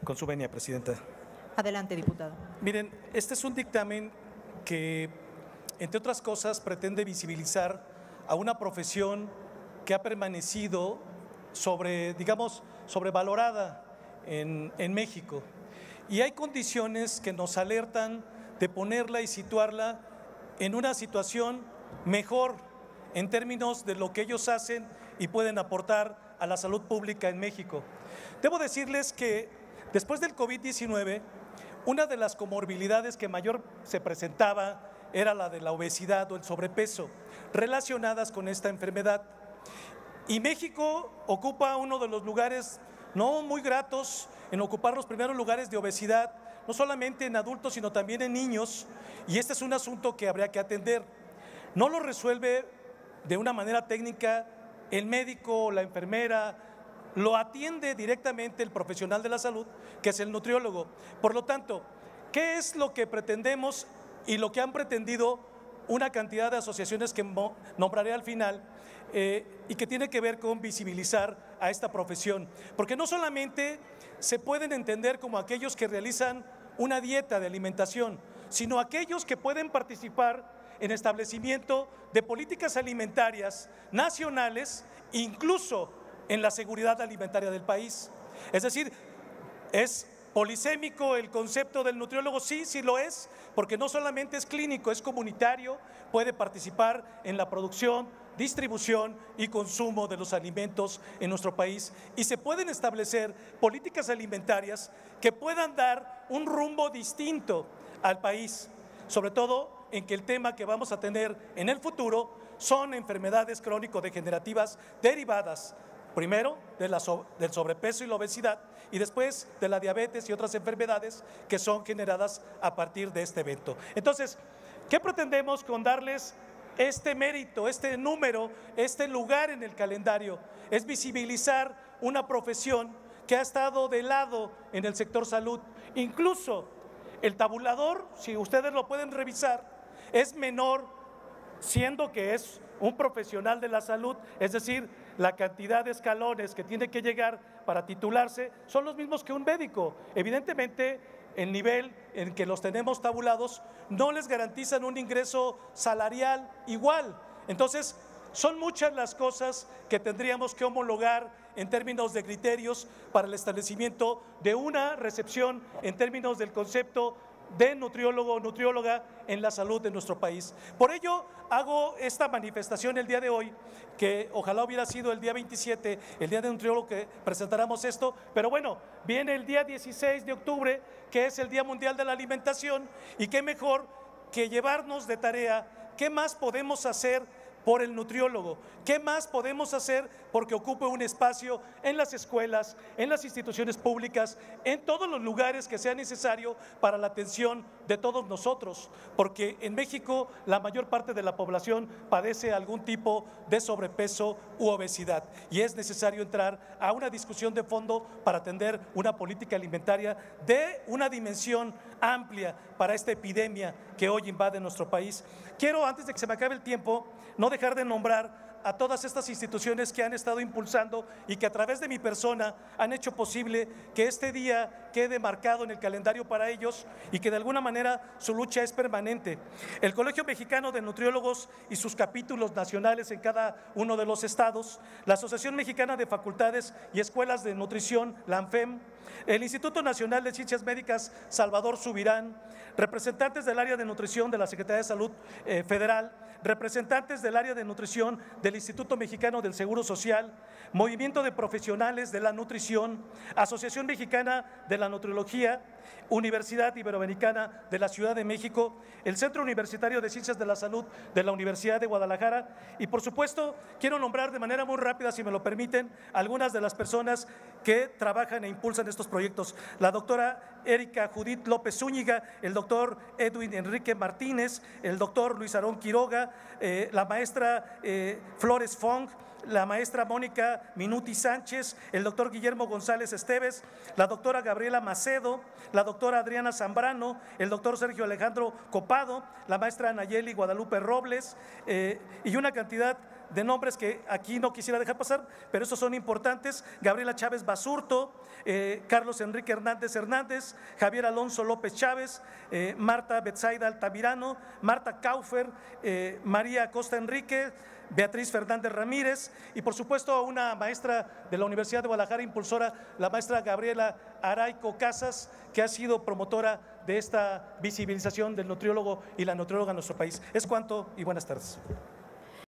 Con su venia, Presidenta. Adelante, diputado. Miren, este es un dictamen que, entre otras cosas, pretende visibilizar a una profesión que ha permanecido sobrevalorada en México. Y hay condiciones que nos alertan de ponerla y situarla en una situación mejor en términos de lo que ellos hacen y pueden aportar a la salud pública en México. Debo decirles que después del COVID-19, una de las comorbilidades que mayor se presentaba era la de la obesidad o el sobrepeso, relacionadas con esta enfermedad. Y México ocupa uno de los lugares no muy gratos en ocupar los primeros lugares de obesidad, no solamente en adultos, sino también en niños, y este es un asunto que habría que atender. No lo resuelve de una manera técnica el médico o la enfermera, lo atiende directamente el profesional de la salud, que es el nutriólogo. Por lo tanto, ¿qué es lo que pretendemos y lo que han pretendido una cantidad de asociaciones que nombraré al final y que tiene que ver con visibilizar a esta profesión? Porque no solamente se pueden entender como aquellos que realizan una dieta de alimentación, sino aquellos que pueden participar en establecimiento de políticas alimentarias nacionales, incluso en la seguridad alimentaria del país. Es decir, es polisémico el concepto del nutriólogo, sí lo es, porque no solamente es clínico, es comunitario, puede participar en la producción, distribución y consumo de los alimentos en nuestro país, y se pueden establecer políticas alimentarias que puedan dar un rumbo distinto al país, sobre todo en que el tema que vamos a tener en el futuro son enfermedades crónico-degenerativas derivadas primero del sobrepeso y la obesidad, y después de la diabetes y otras enfermedades que son generadas a partir de este evento. Entonces, ¿qué pretendemos con darles este mérito, este número, este lugar en el calendario? Es visibilizar una profesión que ha estado de lado en el sector salud. Incluso el tabulador, si ustedes lo pueden revisar, es menor, siendo que es un profesional de la salud, es decir, la cantidad de escalones que tiene que llegar para titularse son los mismos que un médico. Evidentemente, el nivel en que los tenemos tabulados no les garantizan un ingreso salarial igual. Entonces, son muchas las cosas que tendríamos que homologar en términos de criterios para el establecimiento de una recepción en términos del concepto de nutriólogo o nutrióloga en la salud de nuestro país. Por ello, hago esta manifestación el día de hoy, que ojalá hubiera sido el día 27, el día de nutriólogo, que presentáramos esto, pero bueno, viene el día 16 de octubre, que es el Día Mundial de la Alimentación, y qué mejor que llevarnos de tarea qué más podemos hacer por el nutriólogo, qué más podemos hacer porque ocupe un espacio en las escuelas, en las instituciones públicas, en todos los lugares que sea necesario para la atención de todos nosotros, porque en México la mayor parte de la población padece algún tipo de sobrepeso u obesidad, y es necesario entrar a una discusión de fondo para atender una política alimentaria de una dimensión amplia para esta epidemia que hoy invade nuestro país. Quiero, antes de que se me acabe el tiempo, no dejar de nombrar a todas estas instituciones que han estado impulsando y que a través de mi persona han hecho posible que este día quede marcado en el calendario para ellos y que de alguna manera su lucha es permanente. El Colegio Mexicano de Nutriólogos y sus capítulos nacionales en cada uno de los estados, la Asociación Mexicana de Facultades y Escuelas de Nutrición, la ANFEM, el Instituto Nacional de Ciencias Médicas Salvador Subirán, representantes del área de nutrición de la Secretaría de Salud Federal, representantes del área de nutrición del Instituto Mexicano del Seguro Social, Movimiento de Profesionales de la Nutrición, Asociación Mexicana de la Nutriología, Universidad Iberoamericana de la Ciudad de México, el Centro Universitario de Ciencias de la Salud de la Universidad de Guadalajara, y por supuesto quiero nombrar de manera muy rápida, si me lo permiten, algunas de las personas que trabajan e impulsan estos proyectos: la doctora Erika Judith López Zúñiga, el doctor Edwin Enrique Martínez, el doctor Luis Aarón Quiroga, la maestra Flores Fong, la maestra Mónica Minuti Sánchez, el doctor Guillermo González Esteves, la doctora Gabriela Macedo, la doctora Adriana Zambrano, el doctor Sergio Alejandro Copado, la maestra Nayeli Guadalupe Robles y una cantidad de nombres que aquí no quisiera dejar pasar, pero estos son importantes: Gabriela Chávez Basurto, Carlos Enrique Hernández Hernández, Javier Alonso López Chávez, Marta Betsaida Altamirano, Marta Kaufer, María Acosta Enrique, Beatriz Fernández Ramírez, y por supuesto una maestra de la Universidad de Guadalajara, impulsora, la maestra Gabriela Araico Casas, que ha sido promotora de esta visibilización del nutriólogo y la nutrióloga en nuestro país. Es cuanto y buenas tardes.